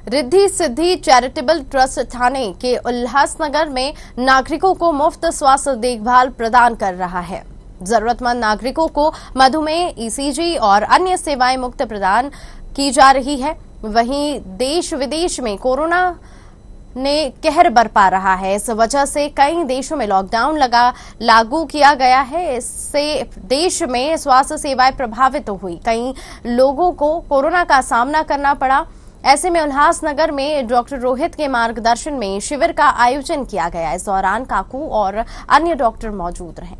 Riddhi Siddhi charitable trust Thane के उल्लासनगर में नागरिकों को मुफ्त स्वास्थ्य देखभाल प्रदान कर रहा है। जरूरतमंद नागरिकों को मधुमेह, ईसीजी और अन्य सेवाएं मुफ्त प्रदान की जा रही है। वहीं देश विदेश में कोरोना ने कहर बरपा रहा है। इस वजह से कई देशों में लॉकडाउन लागू किया गया है। इससे देश में स्वास्थ्य सेवाएं प्रभावित हुई। कई लोगों को कोरोना का सामना करना पड़ा। ऐसे में उल्लासनगर में डॉक्टर रोहित के मार्गदर्शन में शिविर का आयोजन किया गया। इस दौरान काकू और अन्य डॉक्टर मौजूद रहे।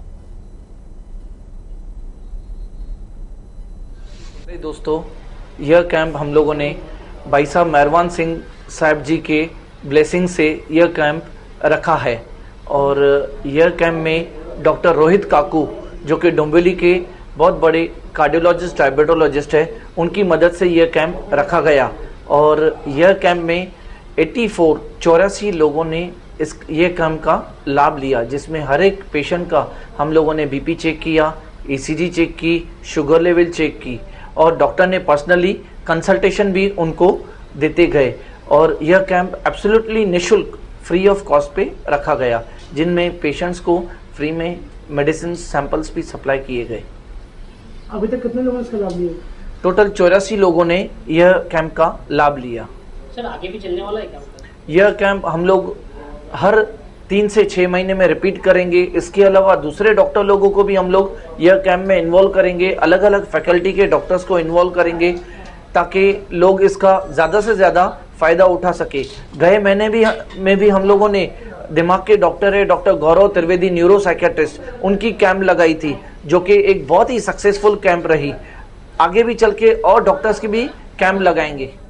दोस्तों, यह कैंप हम लोगों ने भाई साहब मेहरबान सिंह साहब जी के ब्लेसिंग से यह कैंप रखा है और यह कैंप में डॉक्टर रोहित काकू जो कि डोंबिवली के बहुत बड़े कार्डियोलॉजिस्ट डायबिटोलॉजिस्ट है, उनकी मदद से यह कैंप रखा गया। और यह कैंप में 84 लोगों ने ये कैंप का लाभ लिया, जिसमें हर एक पेशेंट का हम लोगों ने बीपी चेक किया, ईसीजी चेक की, शुगर लेवल चेक की और डॉक्टर ने पर्सनली कंसल्टेशन भी उनको देते गए। और यह कैंप एब्सोल्युटली निःशुल्क फ्री ऑफ कॉस्ट पे रखा गया, जिनमें पेशेंट्स को फ्री में मेडिसिन सैंपल्स भी सप्लाई किए गए। अभी तक कितने लोगों ने इसका लाभ लिया? टोटल 84 लोगों ने यह कैंप का लाभ लिया। सर, आगे भी चलने वाला है क्या? यह कैंप हम लोग हर 3 से 6 महीने में रिपीट करेंगे। इसके अलावा दूसरे डॉक्टर लोगों को भी हम लोग यह कैंप में इन्वॉल्व करेंगे, अलग अलग फैकल्टी के डॉक्टर्स को इन्वॉल्व करेंगे ताकि लोग इसका ज़्यादा से ज़्यादा फ़ायदा उठा सके। गए महीने में भी हम लोगों ने दिमाग के डॉक्टर है doctor Gaurav Trivedi, neuro psychiatrist, उनकी कैंप लगाई थी, जो कि एक बहुत ही सक्सेसफुल कैंप रही। आगे भी चल के और डॉक्टर्स की भी कैंप लगाएंगे।